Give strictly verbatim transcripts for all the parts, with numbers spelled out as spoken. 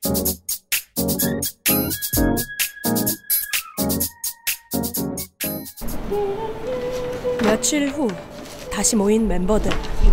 며칠 후 다시 모인 멤버들.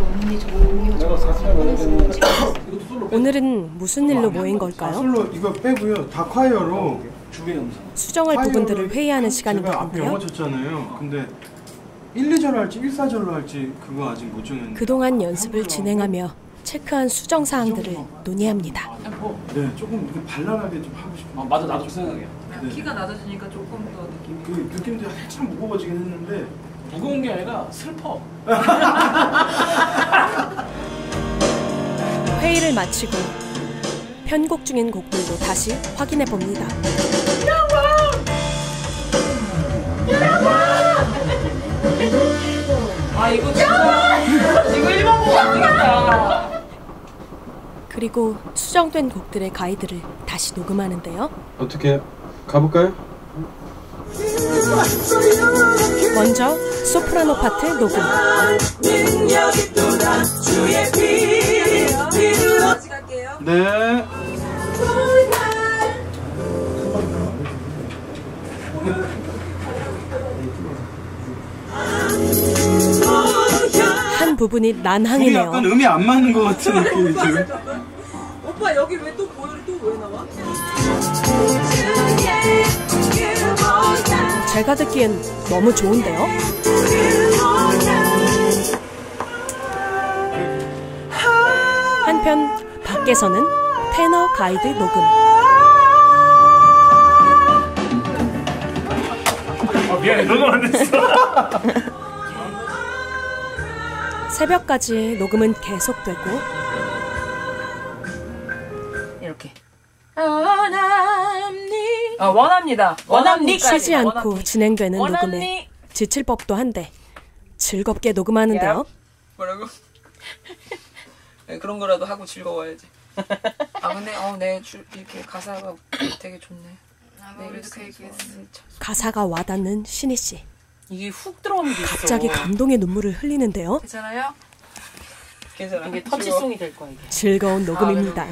오늘은 무슨 일로 모인 걸까요? 솔로 이거 빼고요. 다 콰이어로 수정할 부분들을 회의하는 시간인 것 제가 앞에 영어 같고요. 쳤잖아요. 근데 일, 이 절 할지 일, 사 절로 할지 그거 아직 못 정했는데 그동안 연습을 진행하며 체크한 수정 사항들을 논의합니다. 네, 조금 이렇게 발랄하게 좀 하고 싶어요. 아, 맞아, 나도 생각해. 네. 키가 낮아지니까 조금 더 느낌이 그 느낌도 살짝 무거워지긴 했는데 무거운 게 아니라 슬퍼. 회의를 마치고 편곡 중인 곡들도 다시 확인해 봅니다. 아 이거 진짜 이거 일반 곡 아니겠다. 그리고 수정된 곡들의 가이드를 다시 녹음하는데요. 어떻게 가볼까요? 먼저 소프라노 파트 녹음. 네. 한 부분이 둘이 난항이네요. 약간 음이 안 맞는 것 같은 느낌이죠. 오빠 여기 왜 또 보혈이 또 왜 나와? 제가 듣기엔 너무 좋은데요? 한편 밖에서는 테너 가이드 녹음. 아, 미안해, 녹음 안 됐어. 새벽까지 녹음은 계속되고 이렇게 원합니 아 원합니다. 원합니까지 쉬지 않고 원합니. 진행되는 원합니. 녹음에 지칠 법도 한데 즐겁게 녹음하는데요. 뭐라고? 네, 그런 거라도 하고 즐거워야지. 아 근데 어, 네, 줄, 이렇게 가사가 되게 좋네. 네, 이렇게 얘기했어. 가사가 와닿는 신희 씨. 이게 훅 들어오면 있어. 갑자기 감동의 눈물을 흘리는데요. 괜찮아요? 괜찮아. 이게 터치송이 될 거야 이게. 즐거운 녹음입니다.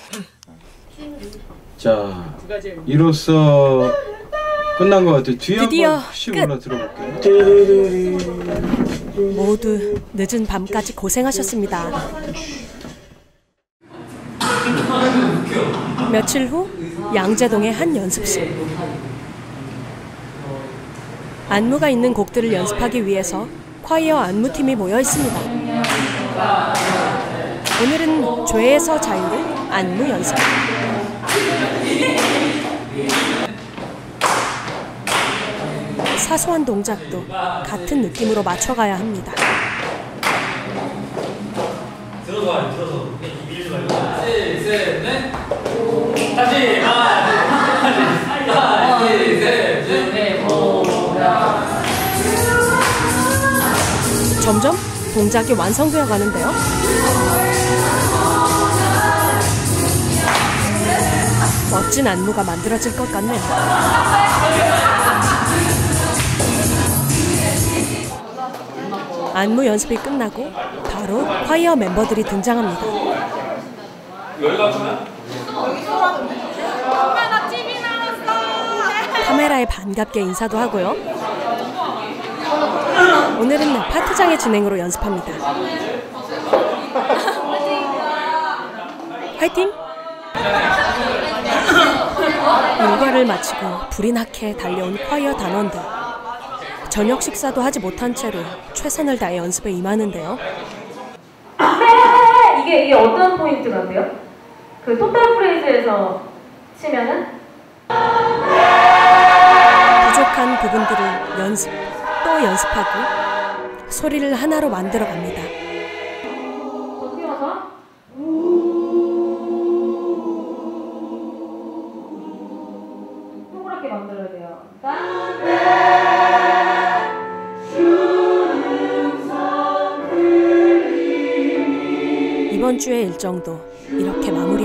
자, 이로써 끝난 것 같아요. 뒤에 드디어 한번 혹시 끝. 올라 들어볼게요. 모두 늦은 밤까지 고생하셨습니다. 며칠 후 양재동의 한 연습실. 안무가 있는 곡들을 연습하기 위해서 콰이어 안무팀이 모여 있습니다. 오늘은 죄에서 자유를 안무 연습. 사소한 동작도 같은 느낌으로 맞춰가야 합니다. 들어서 들어서 밀지 말고. 셋, 셋, 넷. 다시 하나, 둘, 셋, 넷, 오. 점점 동작이 완성되어 가는데요. 멋진 안무가 만들어질 것 같네요. 안무 연습이 끝나고 바로 콰이어 멤버들이 등장합니다. 카메라에 반갑게 인사도 하고요. 오늘은 파트장의 진행으로 연습합니다. 화이팅! 일과를 마치고 불이 나게 달려온 콰이어 단원들. 저녁 식사도 하지 못한 채로 최선을 다해 연습에 임하는데요. 이게 이게 어떤 포인트 같아요? 그 토탈 프레이즈에서 치면은 부족한 부분들을 연습 또 연습하고 소리를 하나로 만들어 갑니다. 어떻게 와서? 동그랗게 만들어야 돼요. 이번 주의 일정도 이렇게 마무리.